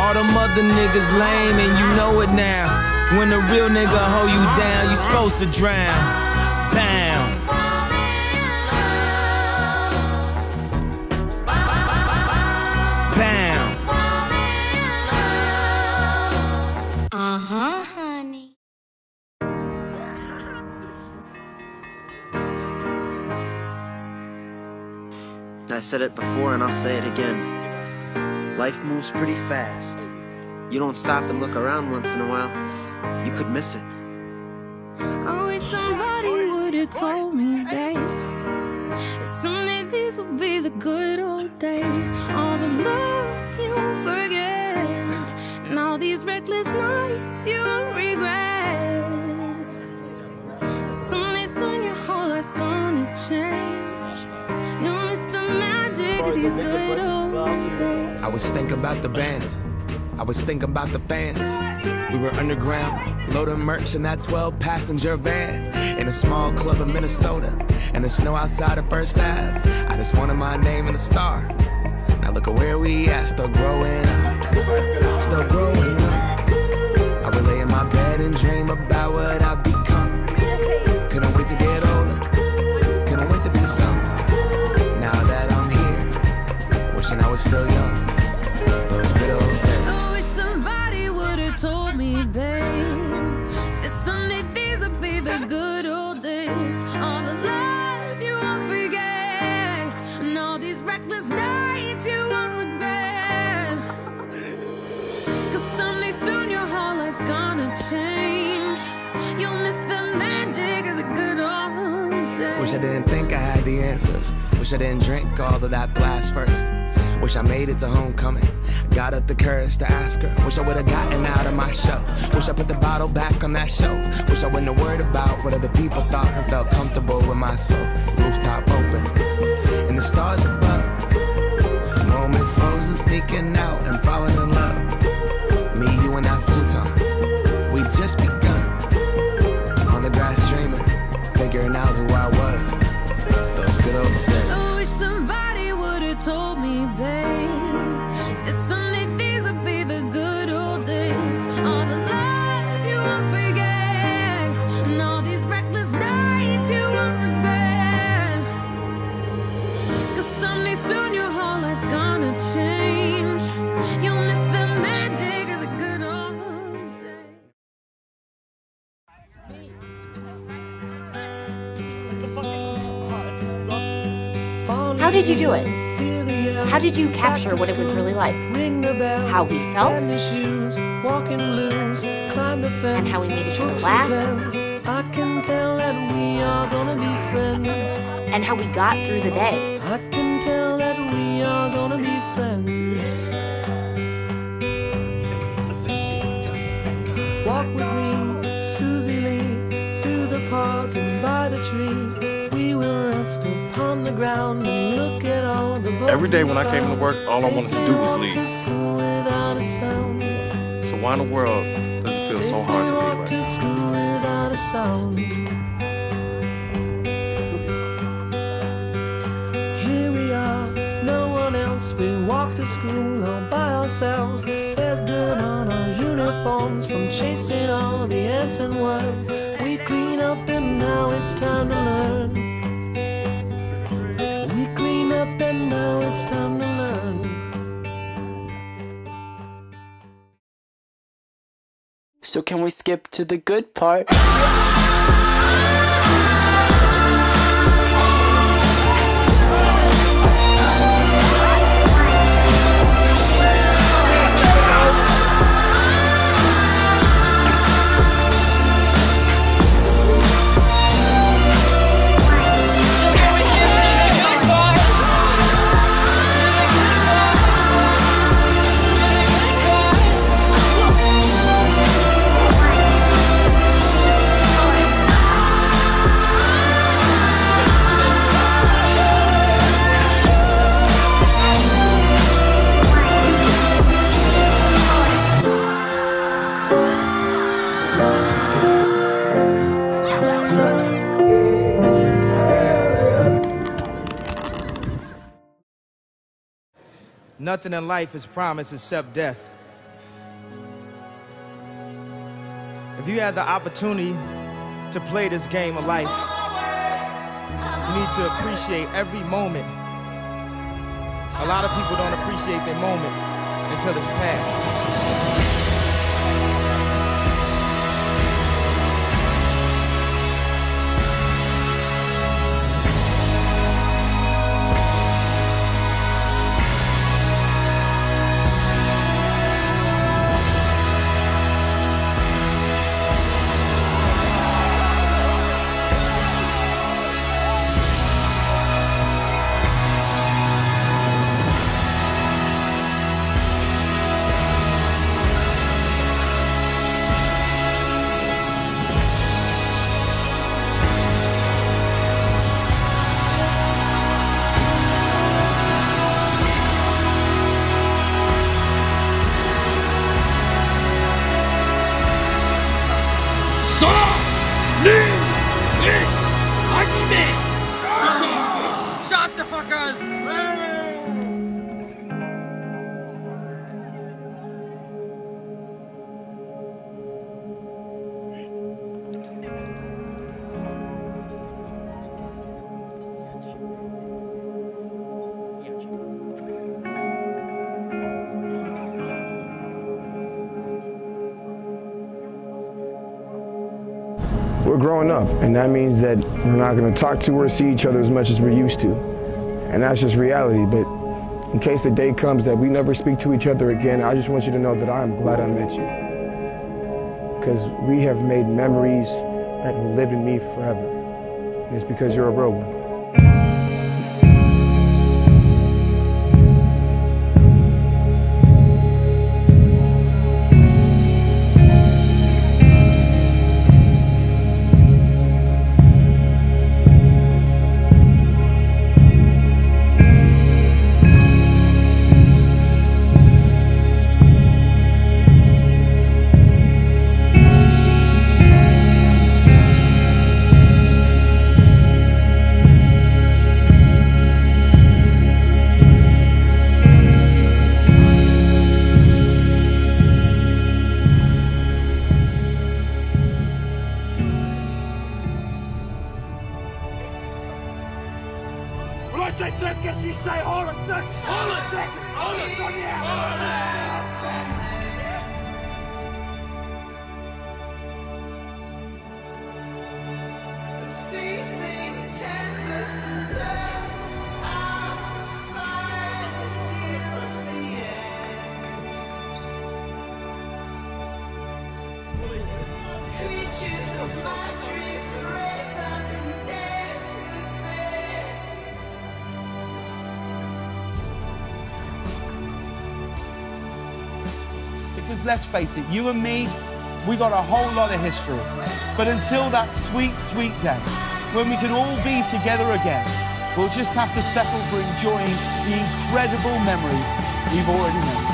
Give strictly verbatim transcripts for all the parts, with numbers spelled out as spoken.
All them other niggas lame and you know it now. When a real nigga hold you down, you supposed to drown. Bam. Bam. Uh-huh, honey. I said it before and I'll say it again. Life moves pretty fast. You don't stop and look around once in a while, you could miss it. I wish somebody would have told me, babe, that someday these will be the good old days. All the love you won't forget, and all these reckless nights you won't regret. Someday soon your whole life's gonna change. You'll miss the magic of these good old days. I was thinking about the band, I was thinking about the fans. We were underground, loading merch in that twelve passenger van, in a small club in Minnesota, and the snow outside of First Ave. I just wanted my name and a star. Now look at where we at, still growing up, still growing up. I would lay in my bed and dream about what I'd become. Couldn't wait to get older, couldn't wait to be some. Now that I'm here, wishing I was still young. Those good old days. I wish somebody would have told me, babe, that someday these would be the good old days. All the love you won't forget, and all these reckless nights you won't regret. Cause someday soon your whole life's gonna change. You'll miss the magic of the good old days. Wish I didn't think I had the answers. Wish I didn't drink all of that glass first. Wish I made it to homecoming, got up the courage to ask her. Wish I would've gotten out of my show. Wish I put the bottle back on that shelf. Wish I wouldn't have worried about what other people thought and felt comfortable with myself. Rooftop open, and the stars above. Moment frozen, sneaking out and falling in love. Me, you, and that futon, we just begun. On the grass dreaming, figuring out who I was. Those good old days. I wish somebody would've told me, babe, that someday these would be the good old days. All the love you won't forget, and all these reckless nights you won't regret. Cause someday soon your whole life's gonna change. You'll miss the magic of the good old days. How did you do it? How did you capture what it was really like? How we felt? And how we made each other laugh? And how we got through the day? I can tell that we are gonna be friends. Walk with me, Susie Lee, through the park and by the tree. We will rest upon the ground and look at all the birds. Every day when I came to work, all I wanted to do was leave. So why in the world does it feel so hard to leave right now? Here we are, no one else. We walk to school all by ourselves. There's dirt on our uniforms from chasing all the ants and worms. We clean up and now it's time to learn. We clean up and now it's time to learn. So can we skip to the good part? Nothing in life is promised except death. If you had the opportunity to play this game of life, you need to appreciate every moment. A lot of people don't appreciate their moment until it's past. Shut the fuckers! We're growing up, and that means that we're not going to talk to or see each other as much as we used to. And that's just reality, but in case the day comes that we never speak to each other again, I just want you to know that I am glad I met you. Because we have made memories that will live in me forever. And it's because you're a real one. When I say circus, you say Holland circus! Holland circus! Holland on the Facing tempest and dust, I'll fight till the end. Creatures of my dreams raise up and dance with me. Because let's face it, you and me, we got a whole lot of history. But until that sweet, sweet day, when we can all be together again, we'll just have to settle for enjoying the incredible memories we've already made.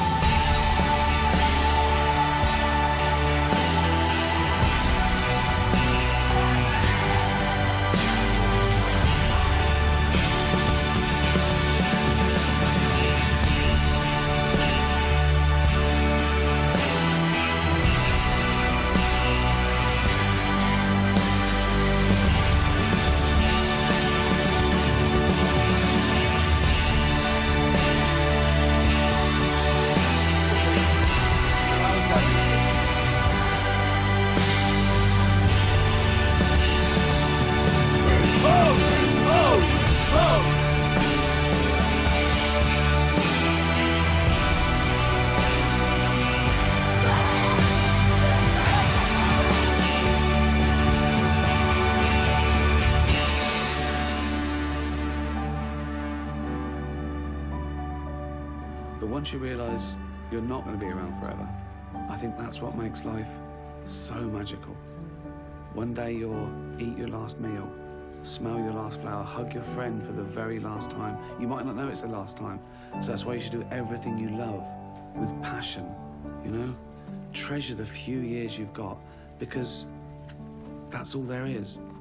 But once you realise you're not going to be around forever, I think that's what makes life so magical. One day you'll eat your last meal, smell your last flower, hug your friend for the very last time. You might not know it's the last time, so that's why you should do everything you love with passion, you know? Treasure the few years you've got, because that's all there is.